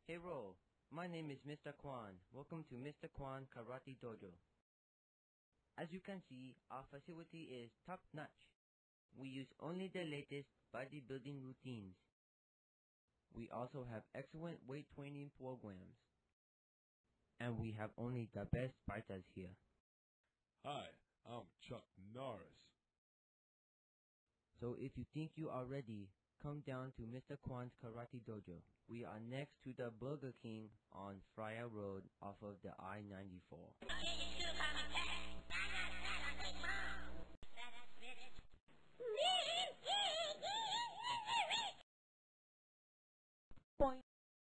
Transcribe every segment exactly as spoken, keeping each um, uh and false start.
Hey Ro, my name is Mister Kwan. Welcome to Mister Kwan Karate Dojo. As you can see, our facility is top-notch. We use only the latest bodybuilding routines. We also have excellent weight training programs. And we have only the best fighters here. Hi, I'm Chuck Norris. So if you think you are ready, come down to Mister Kwan's Karate Dojo. We are next to the Burger King on Friar Road off of the I ninety-four. Boing.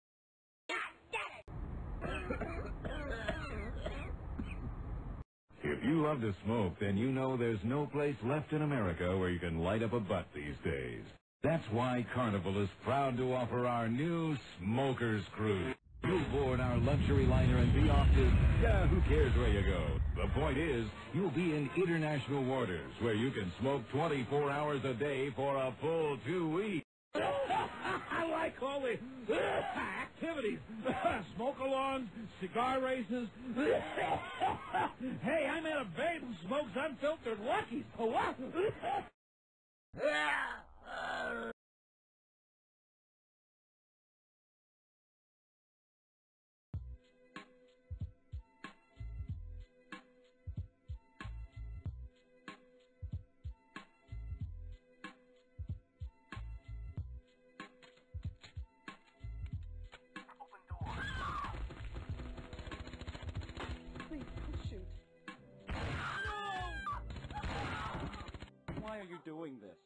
If you love to smoke, then you know there's no place left in America where you can light up a butt these days. That's why Carnival is proud to offer our new Smokers Cruise. You'll board our luxury liner and be off to, yeah, who cares where you go. The point is, you'll be in international waters where you can smoke twenty-four hours a day for a full two weeks. I like all the activities. Smoke-alongs, cigar races. Hey, I met a babe who smokes unfiltered Luckies. What? Please, don't shoot. Why are you doing this?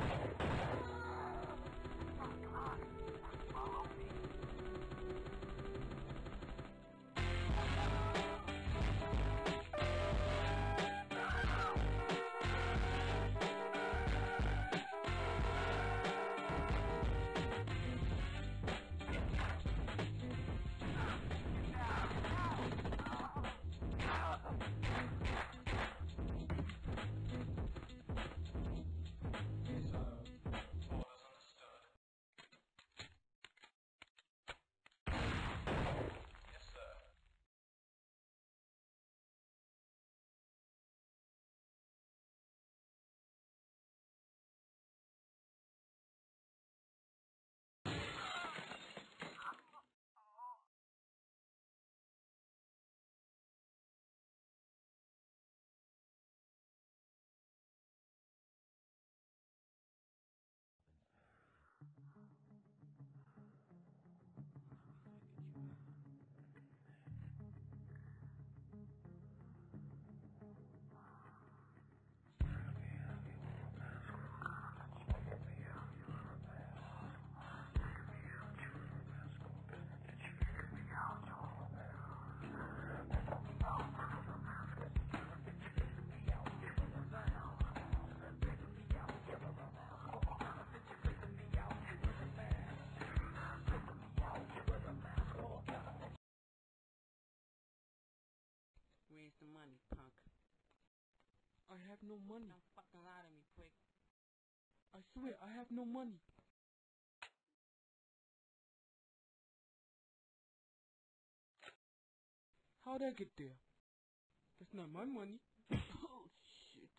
Where's the money, punk? I have no money. Don't fucking lie to me, quick. I swear, I have no money. How'd I get there? That's not my money. Oh, shit.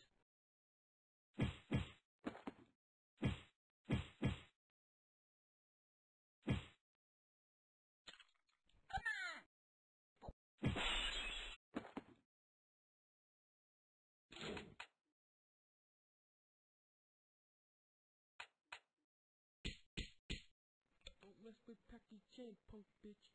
Don't mess with Packie Chan, punk bitch.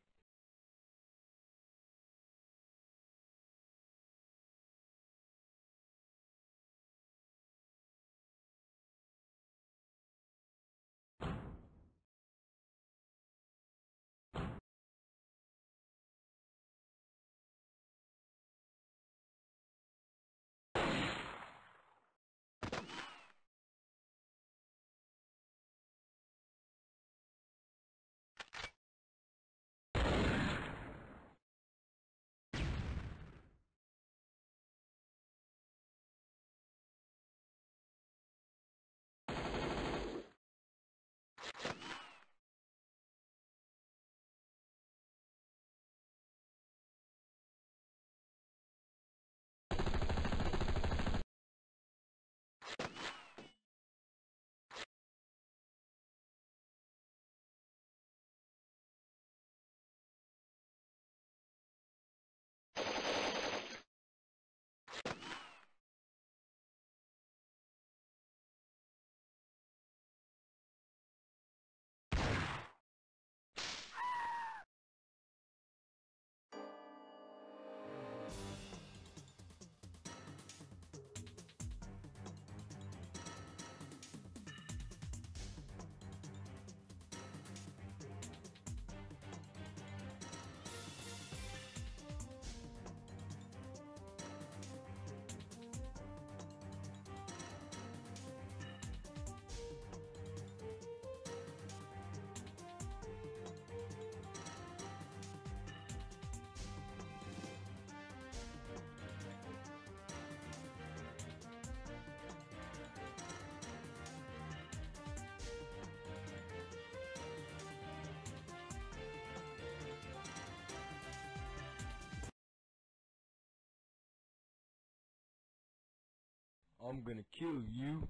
I'm gonna kill you.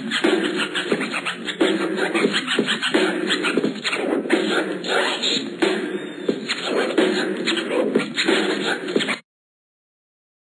Right.